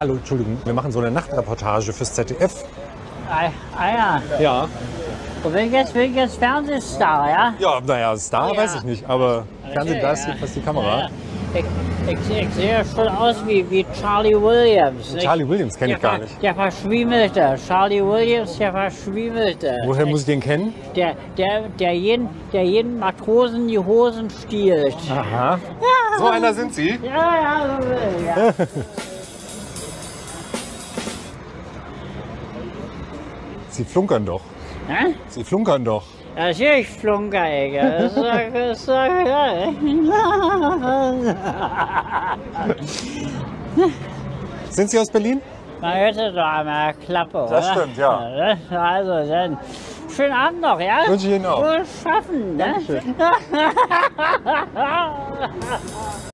Hallo, Entschuldigung, wir machen so eine Nachtreportage fürs ZDF. Ja. Ja. Und bin jetzt Fernsehstar, ja? Ja, naja, Star Ja. weiß ich nicht, aber Fernsehen, da ist jedenfalls die Kamera. Ja. Ich sehe schon aus wie Charlie Williams. Nicht? Charlie Williams kenne ich gar nicht. Der Verschwiemelte. Charlie Williams, der Verschwiemelte. Woher muss ich den kennen? Der jeden Matrosen die Hosen stiehlt. Aha. So einer sind Sie? Ja. Sie flunkern doch. Hä? Sie flunkern doch. Natürlich flunker ich. Sind Sie aus Berlin? Man hörte doch einmal Klappe, Das oder? stimmt, ja. Also dann, schönen Abend noch, ja? Wünsche ich Ihnen auch. Wohl schaffen, ne?